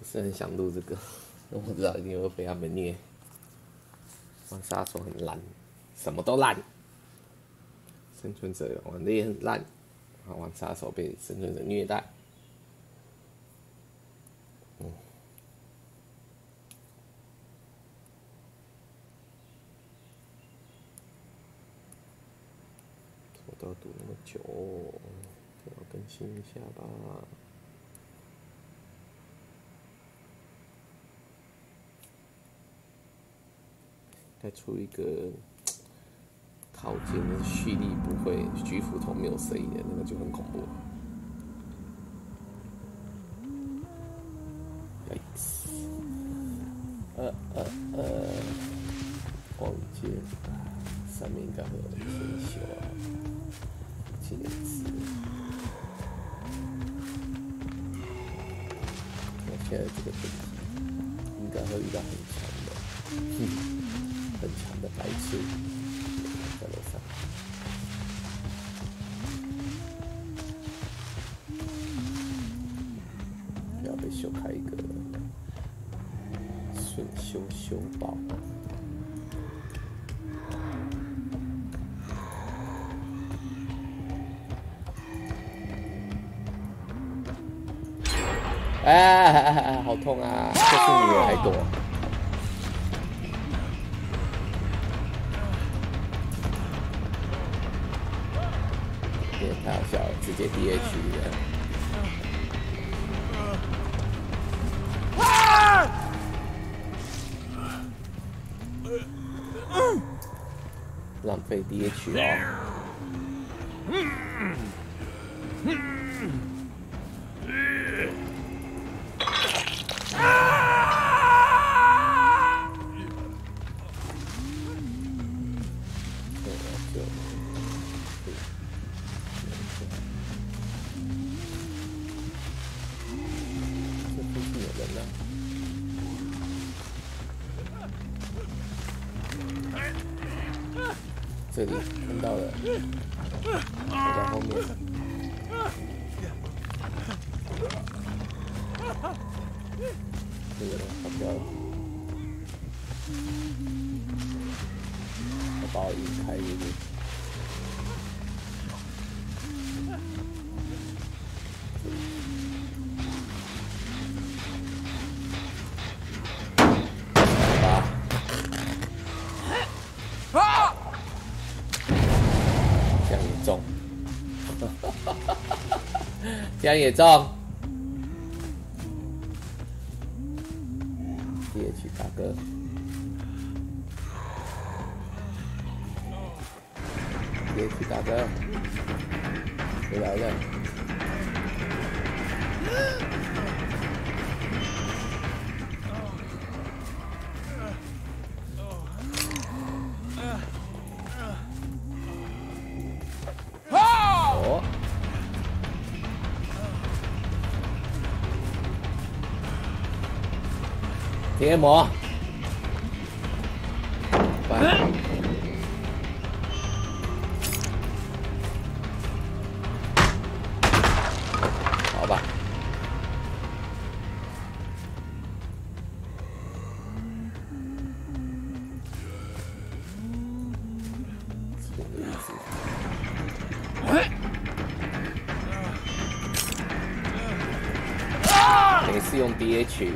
是很想录这个，我知道一定会被他们虐。玩杀手很烂，什么都烂。生存者玩的也很烂，玩杀手被生存者虐待。我都要读那么久，我要更新一下吧。再出一个靠近蓄力不会举斧头没有声音的那个就很恐怖。光剑上面应该会有天修啊，技能值。那现在这个等级应该会遇到很强的。很强的白痴在楼上，要被修开一个顺修爆。哎，好痛啊！这是女儿还躲。太好笑了，直接 DH 的。浪费 DH 哦。这里看到了，我在后面。这个跑掉了，他把我引开一点。这样也中，DH 大哥，DH 大哥，回来了。贴膜，好吧。没事用 DH。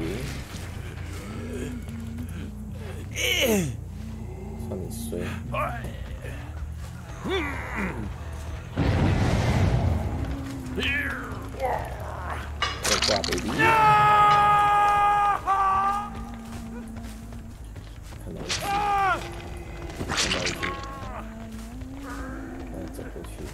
算你衰。再挂 baby。看到一只，看到一只，走过去。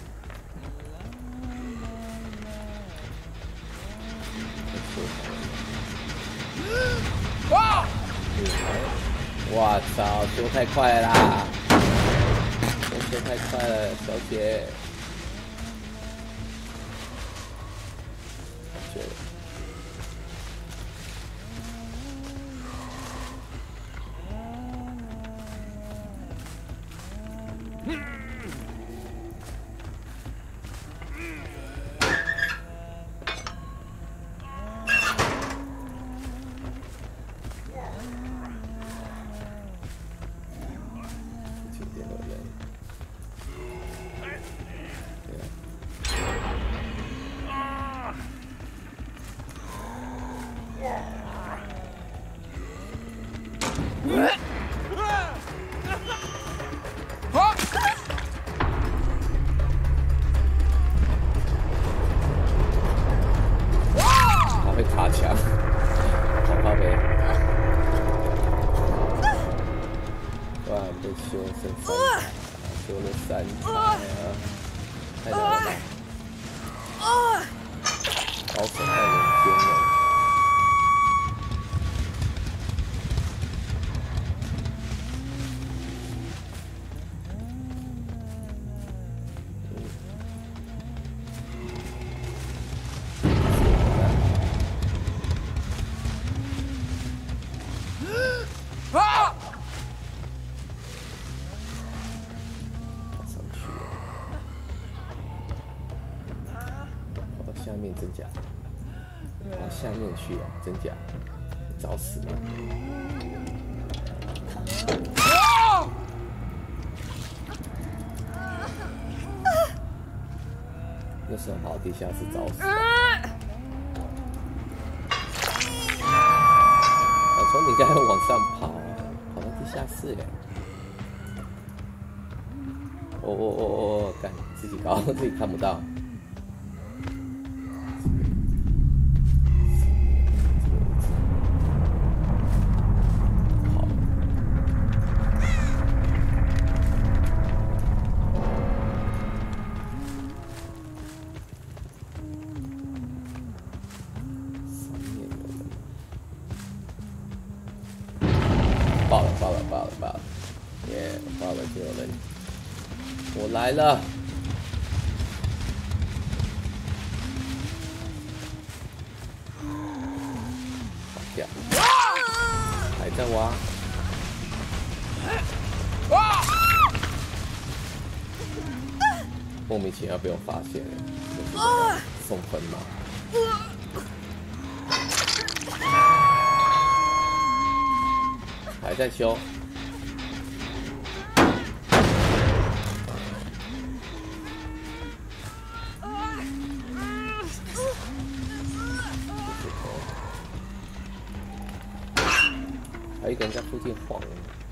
哇操！修太快了啦！修太快了，小姐。 他会卡墙，好靠北。哇，被修剩3塔，修了3塔呀，太难了吧！高手太人间了。下面真假？往下面去哦，真假？找死吗？为什么跑地下室找死？小虫，你刚才往上跑，跑到地下室哎！哦，干，自己搞，自己看不到。爆了！耶，爆了就有人，我来了！好跳，还在挖，莫名其妙被我发现了，送分吗？还在修。还有一个人在附近晃。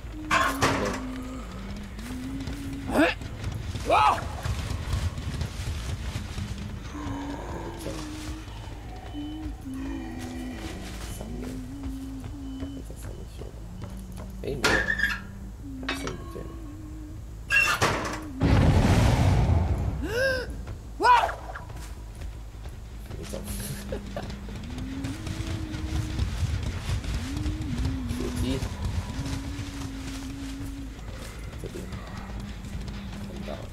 哎，没有，谁不见了？你走。血姬，这边看到了。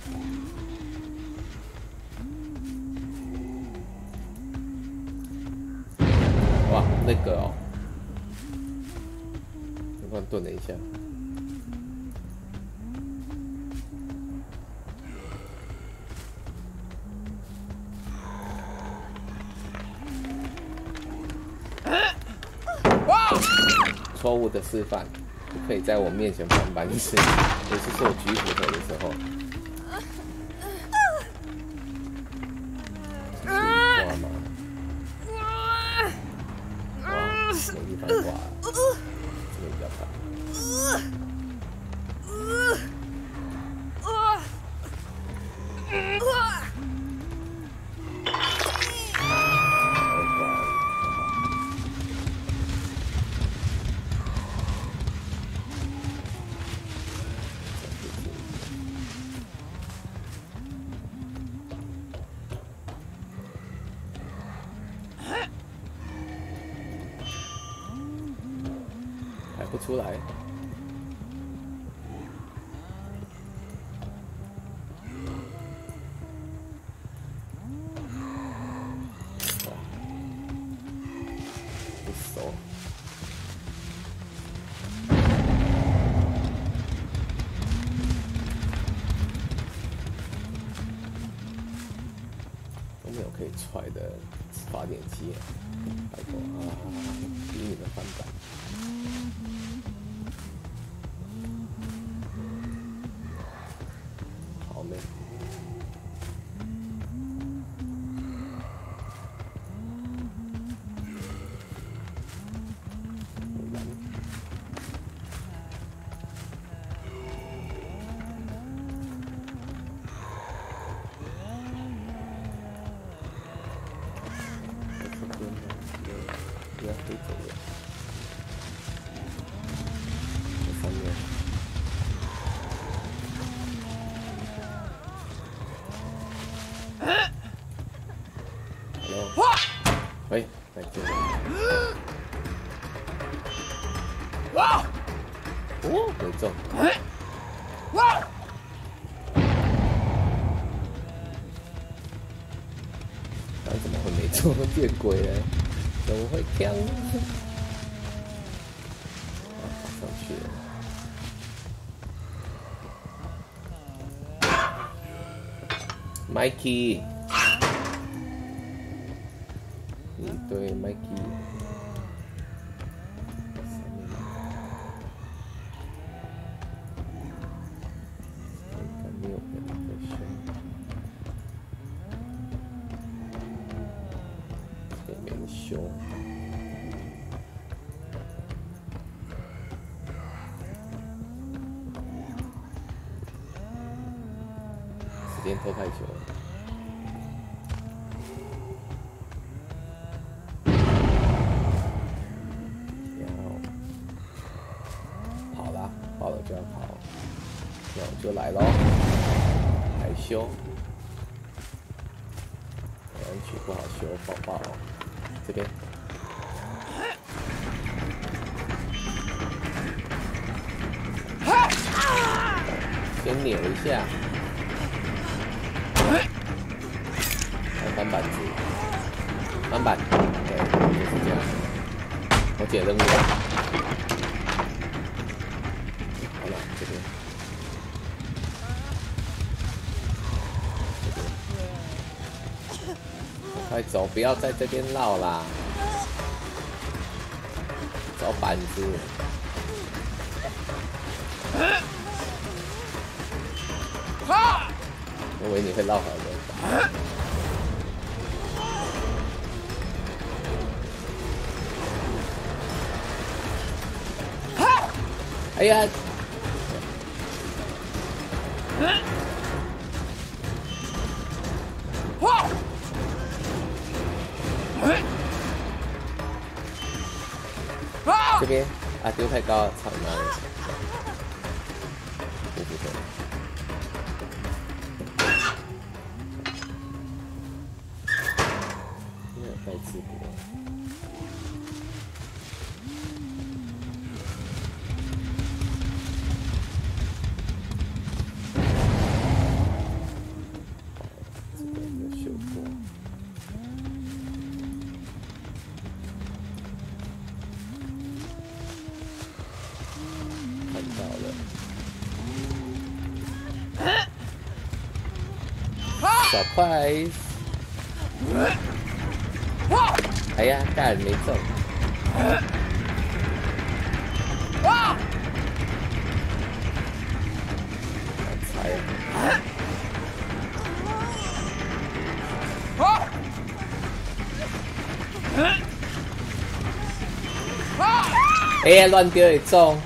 哇，那个哦。顿了一下，错误的示范，不可以在我面前翻白眼，尤其是我举斧头的时候。挂吗？哇，没地方挂了。这边比较快。还不出来。不熟。都没有可以踹的发电机，拜托啊！逼你们翻版。好美。 这样可以走了。这上面。Hello。喂，再见。哦，没中。刚怎么会没中？见鬼了！怎么会跳？跑上去了。Mikey， 你对 Mikey。凶，时间拖太久了。跑啦，跑了就要跑，那我就来咯，害羞，人曲不好修，抱抱。这边，先扭一下，翻板子，翻板，对，就是这样。我解任务了，好了，这边，快走，不要在这边绕啦。找板子，我以为你会绕回来。哎呀！这边啊，丢太高了，操你妈的！不符合。没有带淄博。这个没有修过。看到了。Surprise！ 哎呀，干没中。猜呀！哎呀，乱丢也中。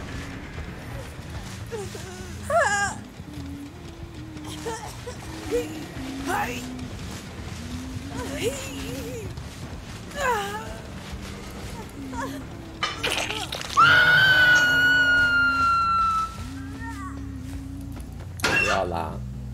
不要啦！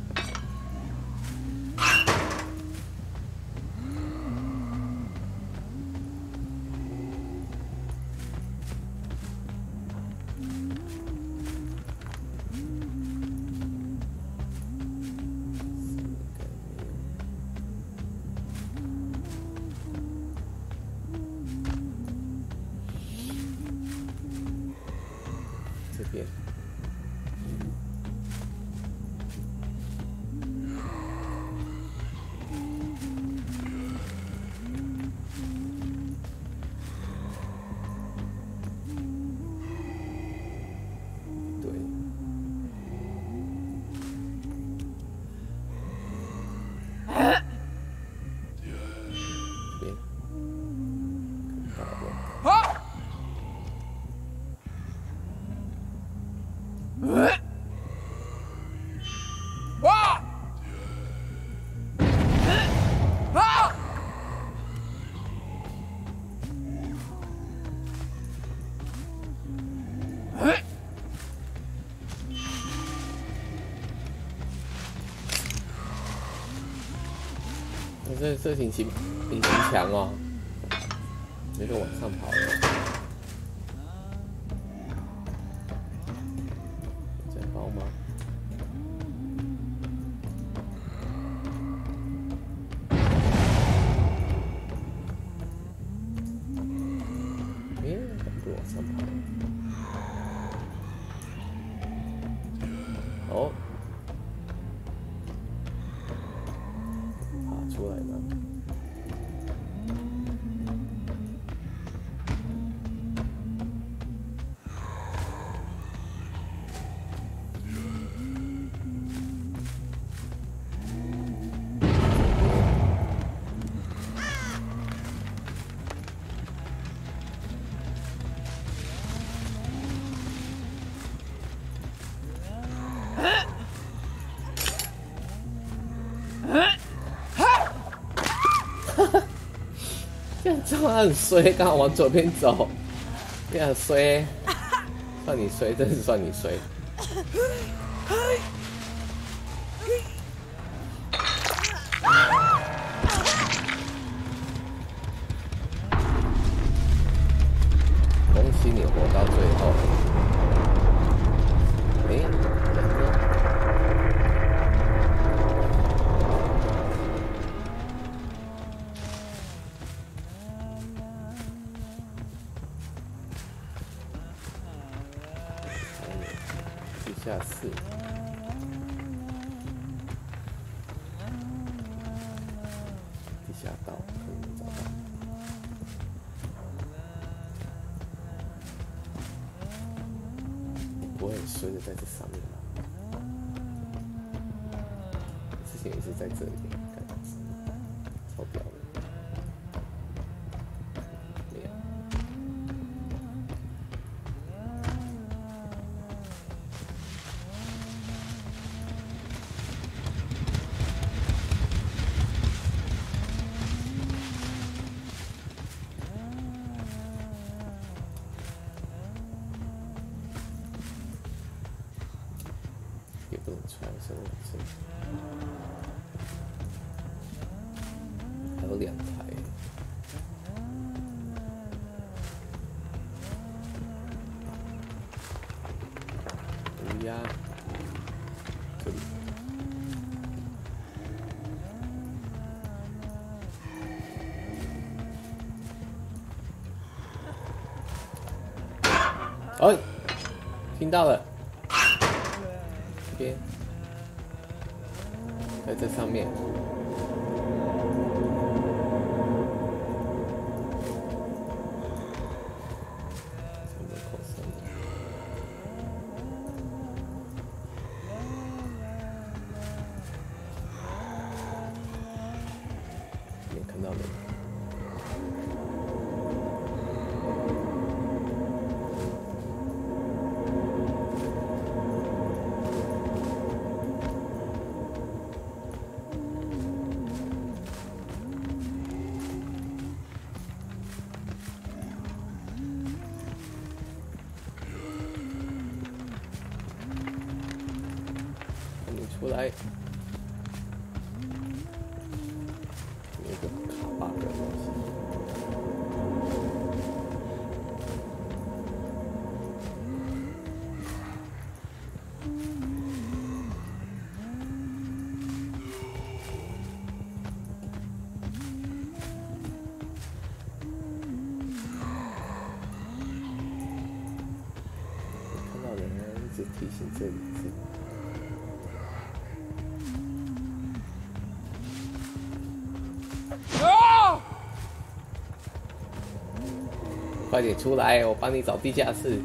这边。对。这边。看到了。 这引擎强哦，那个往上跑了。在跑吗？不往上跑。哦，爬出来了。这样撞他很衰，刚好往左边走，你很衰，算你衰，真是算你衰。恭喜你活到最后。地下室，地下道可以找到。不会很衰的在这上面吧？之前也是在这里，超屌的。也不能穿身份证，还有2台。乌鸦，这里。哦，听到了。这边，在这上面，门口上面，没看到人。出来，有一个卡 bug 的东西。看到人呢，一直提醒这里。快点出来，我帮你找地下室。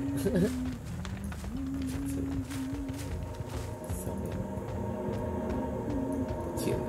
上面不见了。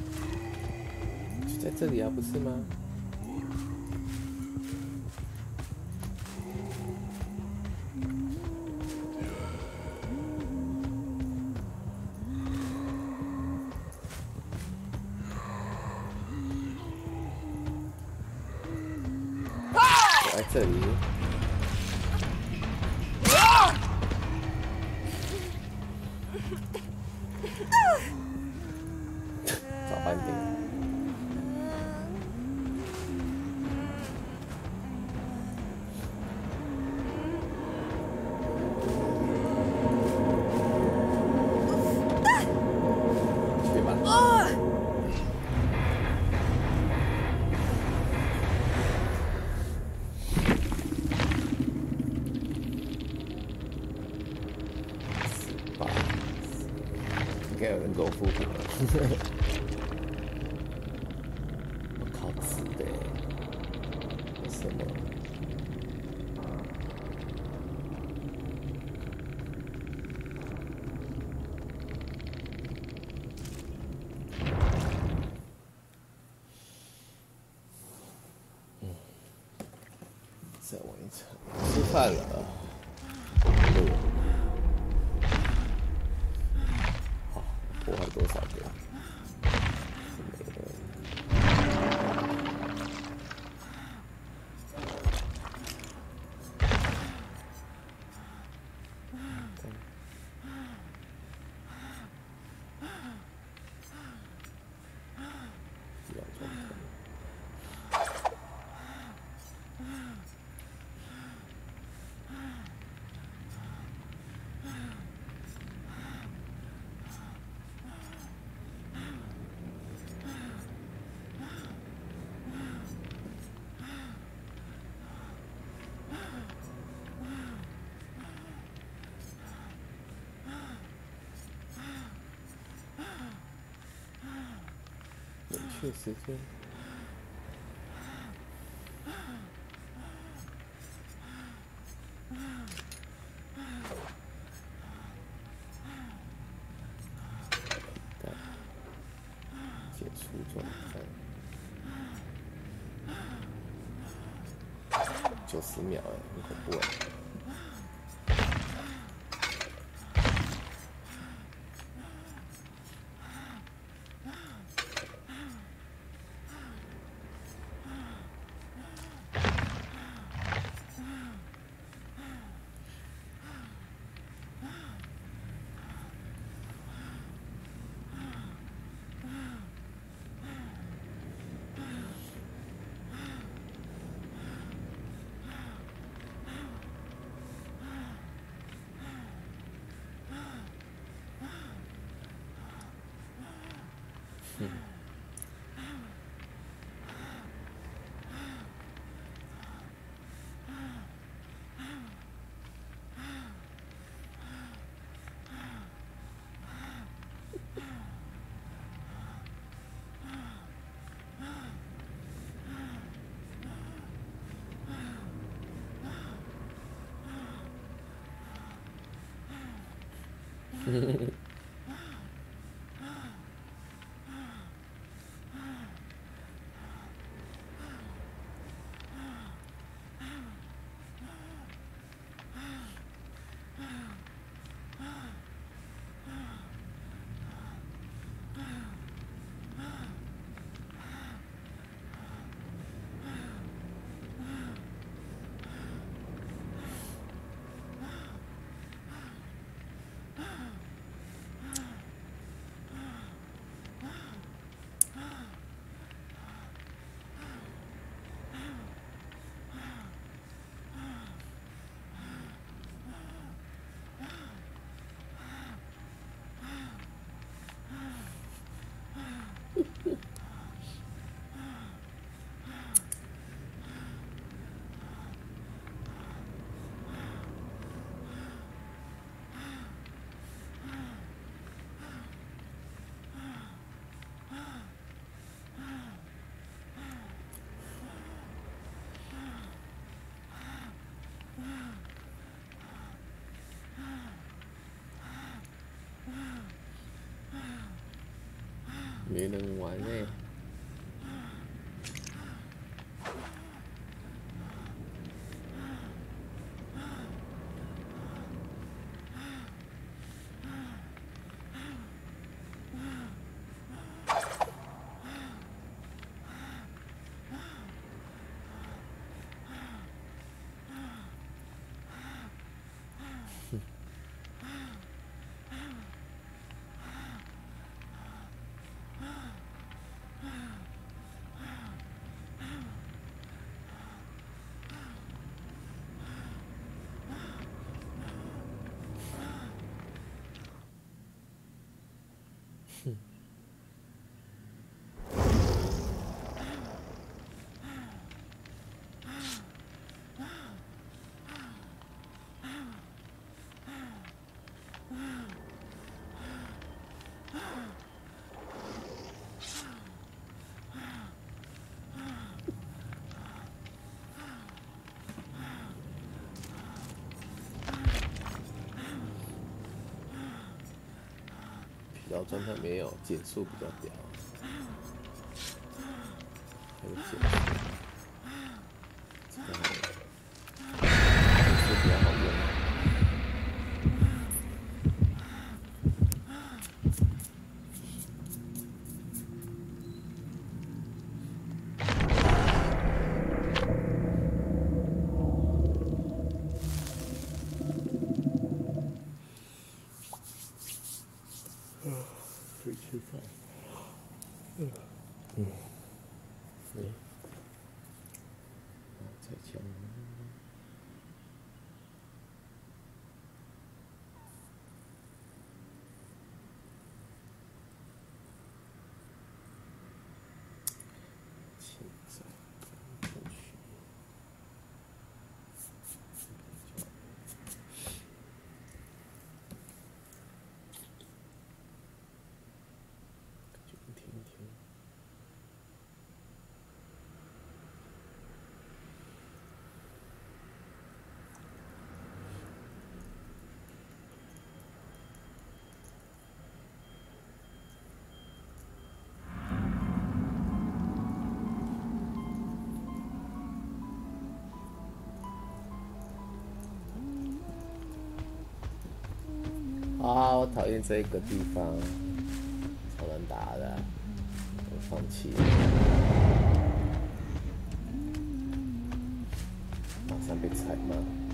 在这里啊，不是吗？ 在这里。找半天。去吧。应该有人给我复评了。我靠，纸的，为什么？再往一层，吃饭了。好，破坏多少个？冷却时间。解除状态。90秒哎，很恐怖哎。没人玩哎。 疲劳状态没有，减速比较屌，还有减速，减速比较好用。可以吃饭。再讲。现在进去。听一听。啊，我讨厌这个地方，超难打的，我放弃了，马上被踩吗？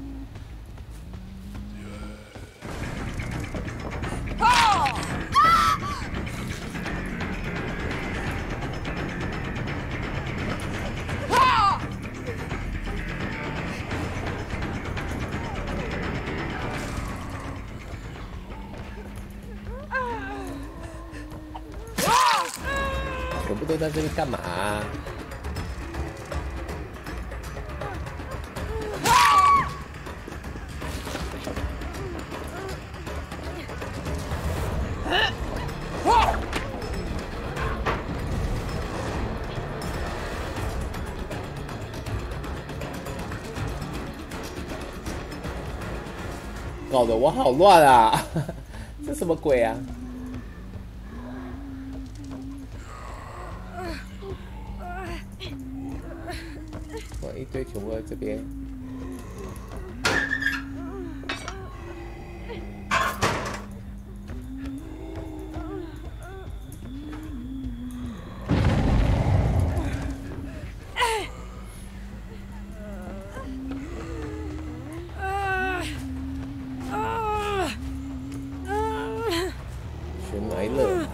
全部都在这里干嘛啊？搞得我好乱啊！这什么鬼啊？哇，一堆全部在这边。全来了。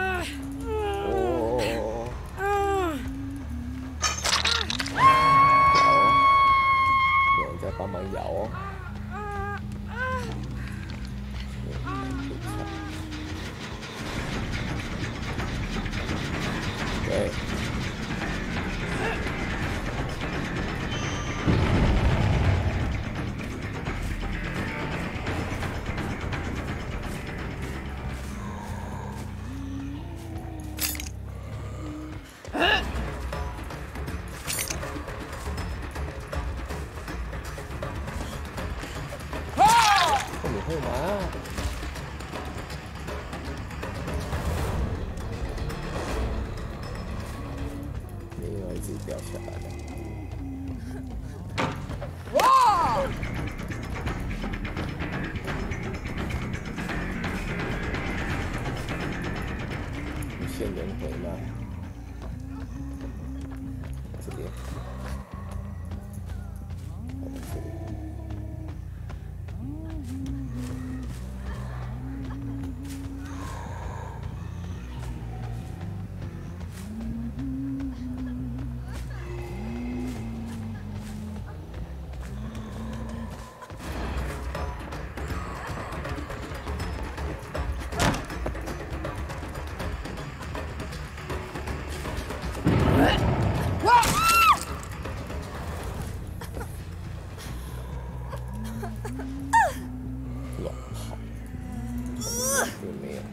帮忙摇哦。对。会吗？另外一只掉下来了。哇！无限轮回吗？这边。 好，这个没有。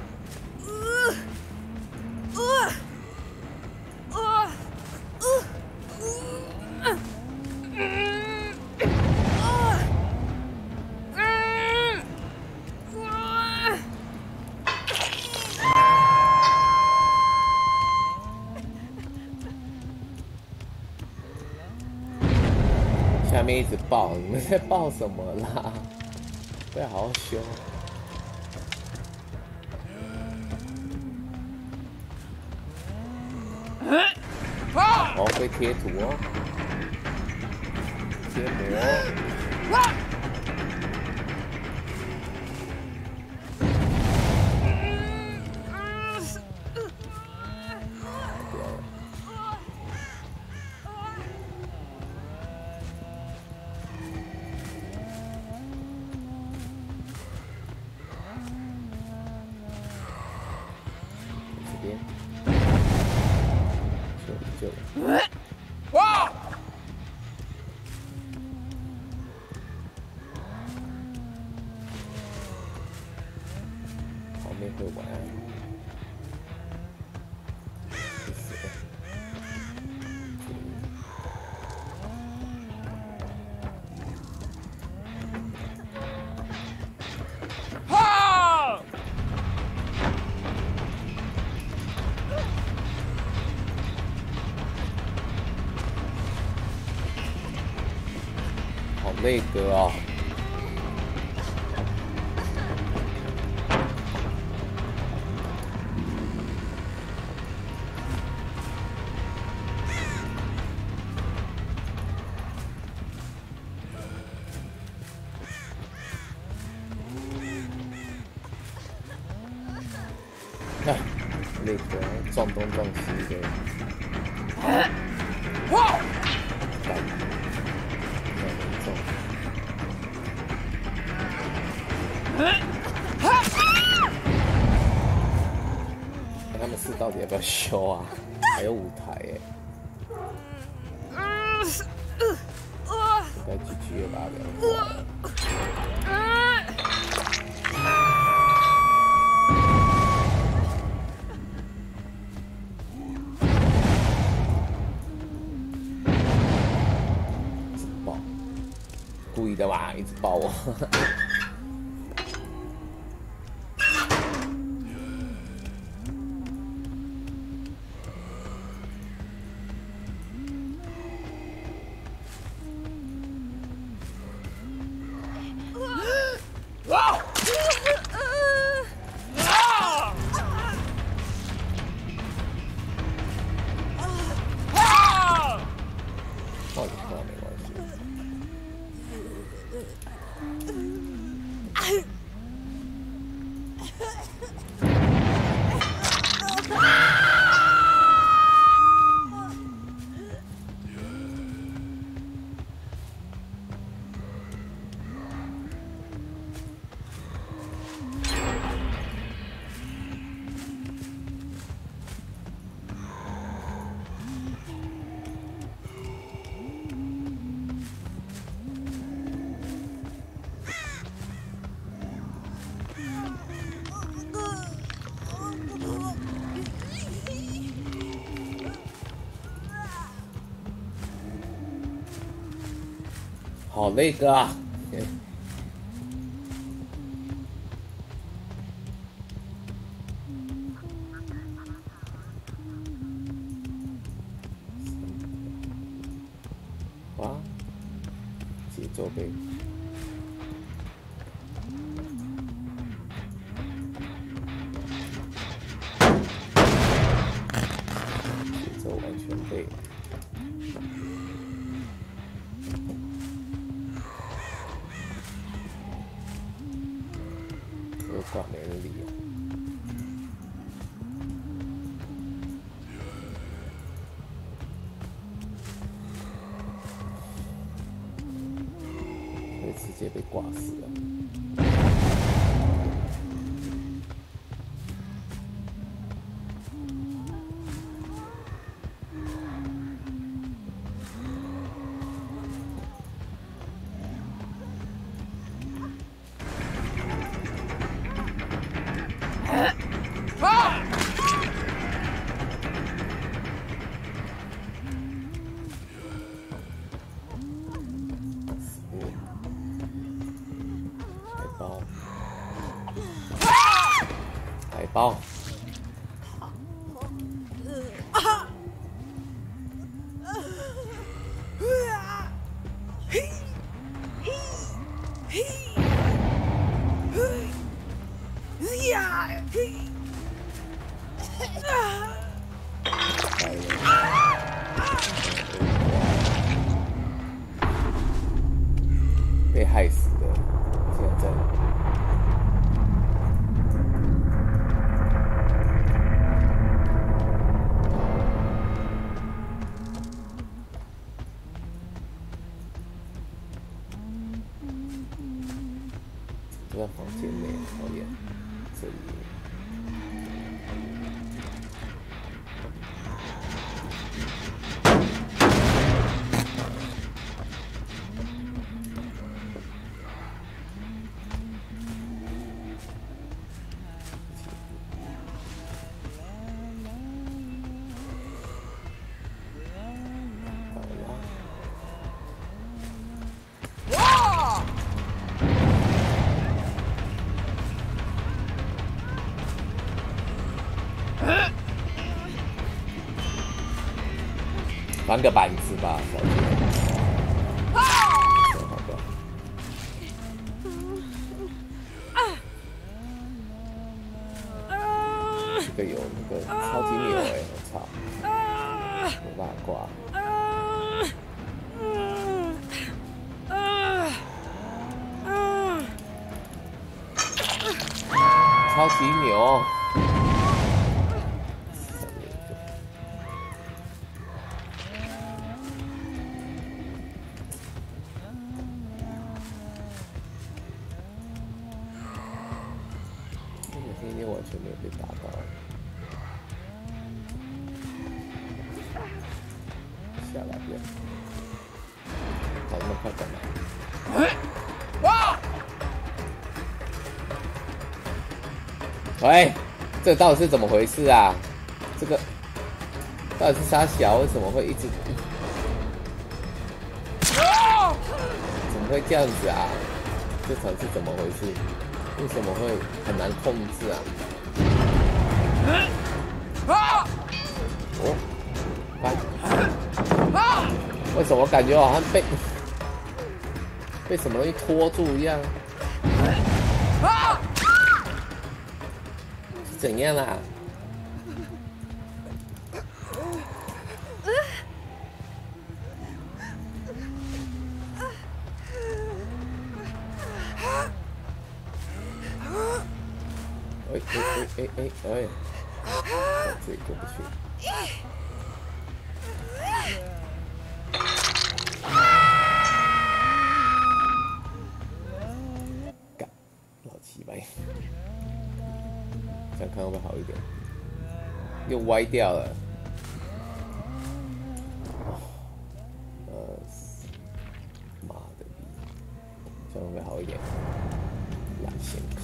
下面一直爆，你们在爆什么啦？不要好好修。哦，会贴图哦，贴膜。 哇！ 后面会玩。 哈！ 好累哥哦。那个撞东撞西的， 哇！ 他们是到底要不要修啊？还有舞台耶，应该GG了吧？故意的吧，一直爆我。好累哥啊！哇，节奏被节奏完全被。挂没人理啊！会直接被挂死了。 海豹。被害死的，现在。都在房间内，讨厌，这里。翻个板子吧，小姐。好的。这个有那个超级牛哎，我操！没办法挂。超级牛。今天完全没有被打到，下来不要，跑那么快干嘛？喂，这到底是怎么回事啊？这个到底是啥小？为什么会一直？怎么会这样子啊？这场是怎么回事？为什么会很难控制啊？哦，为什么我感觉好像被什么东西拖住一样？是怎样啦？哎，这里过不去。干，老鸡掰。这样看会不会好一点？又歪掉了。妈的逼！这样会不会好一点？蓝线卡。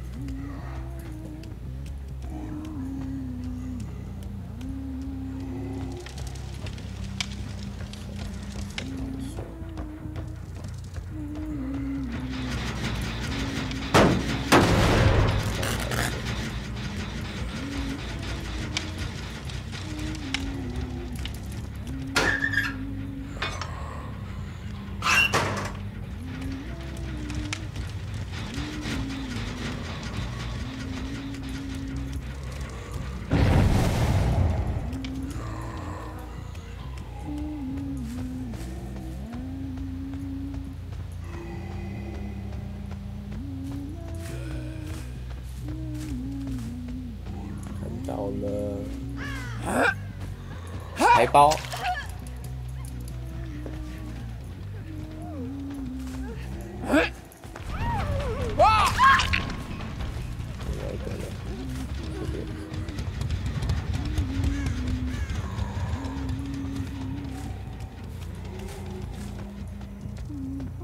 到了，海豹。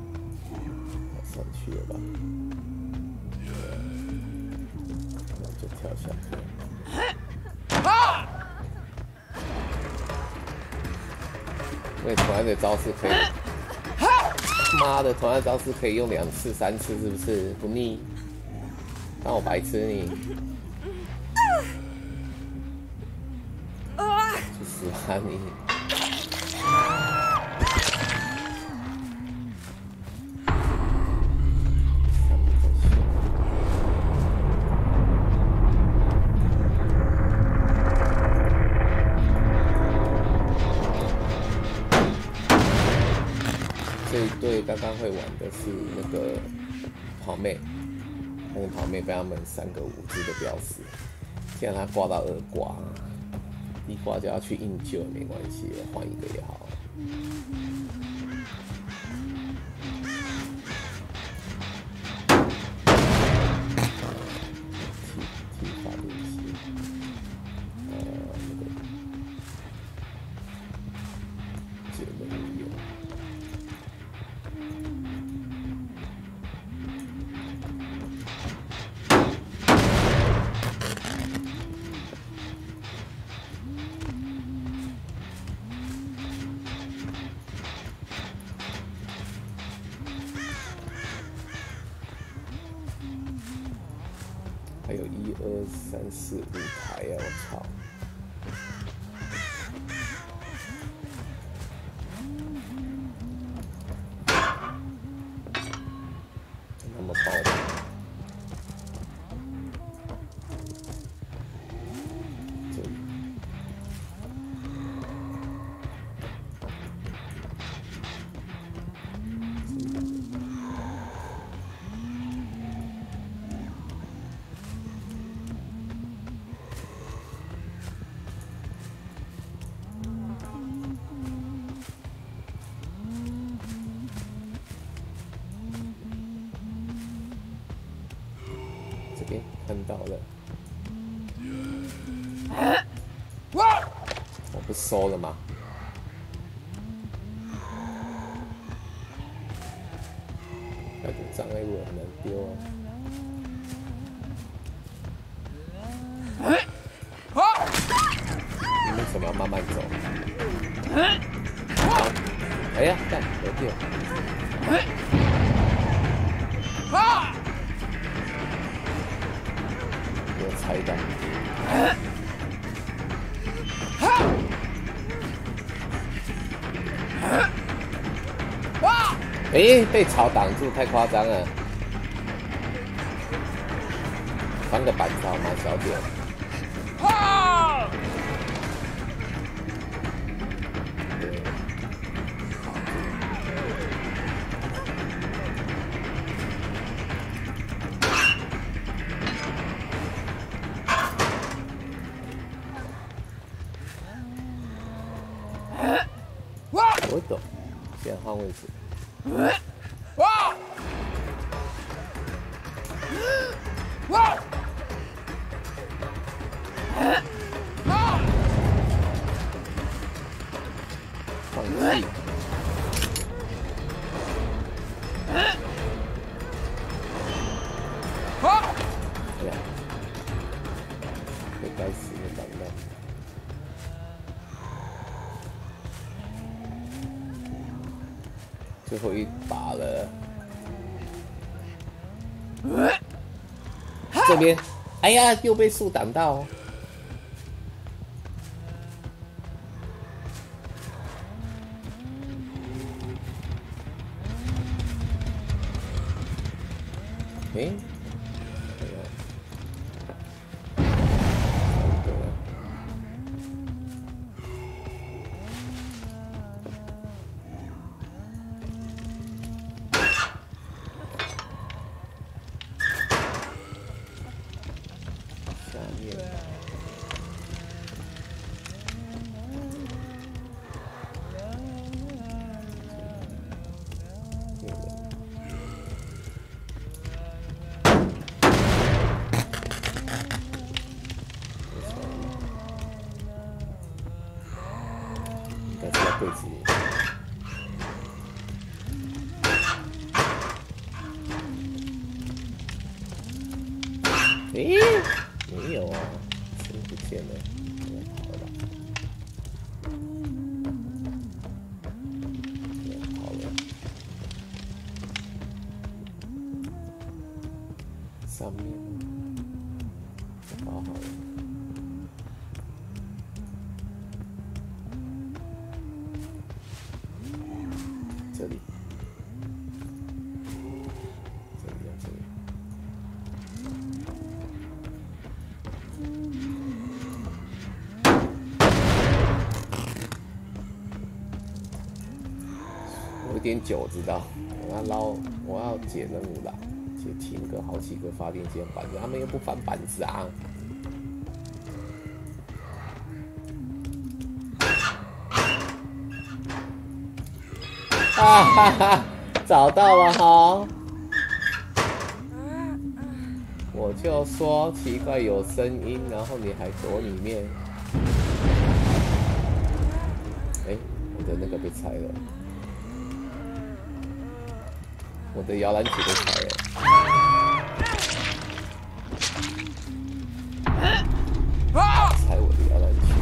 上去了吧？那就跳下去。因为同样的招式可以，妈的，同样的招式可以用2次、3次，是不是不腻？当我白痴你？去死吧你！这一队刚刚会玩的是那个跑妹，但是跑妹被他们3个无知的吊死，既然他挂到2挂，1挂就要去硬救也没关系，换一个也好。踢法练习，那个解门有。还有1、2、3、4、5台啊！我操！那么爆的，这里。这边看到了，我不收了吗？那个障碍物很难丢啊！你为什么要慢慢走？好，哎呀，干，有掉！没有猜到。哎，被草挡住，太夸张了！翻个板子好吗，小姐？对，我懂，先换位置。放弃。哎呀，被该死的挡到。最后一把了。这边，哎呀，又被树挡到。哎，哎呀，下面。应该是在柜子里。诶，没有。 有啊，声音不见了，应该跑了吧？跑了。上面包好了。这里。这里。有点久，知道。我要解任务啦，解停个好几个发电机的板子，他们又不翻板子啊。哈哈哈，找到了哈！我就说奇怪有声音，然后你还躲里面。哎，我的那个被拆了，我的摇篮曲被拆了。拆我的摇篮曲。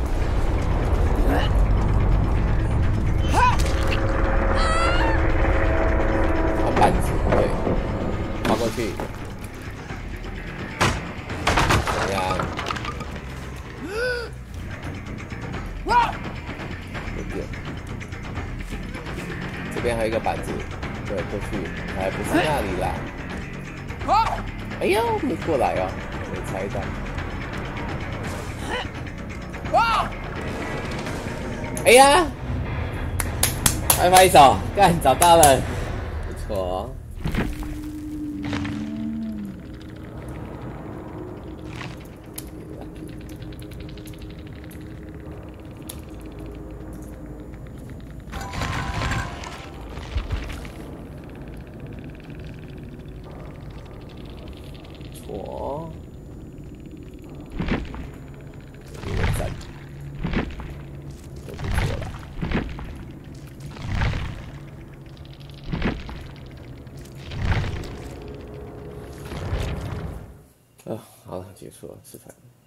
板子对，跑过去，怎样？有点，这边还有一个板子，对，过去，还不是那里啦。哎呦，没过来哦，没猜到。哎呀，拍拍手，干，找到了。不错哦。不错哦。这个赞，都不错了。好了，结束了，吃饭。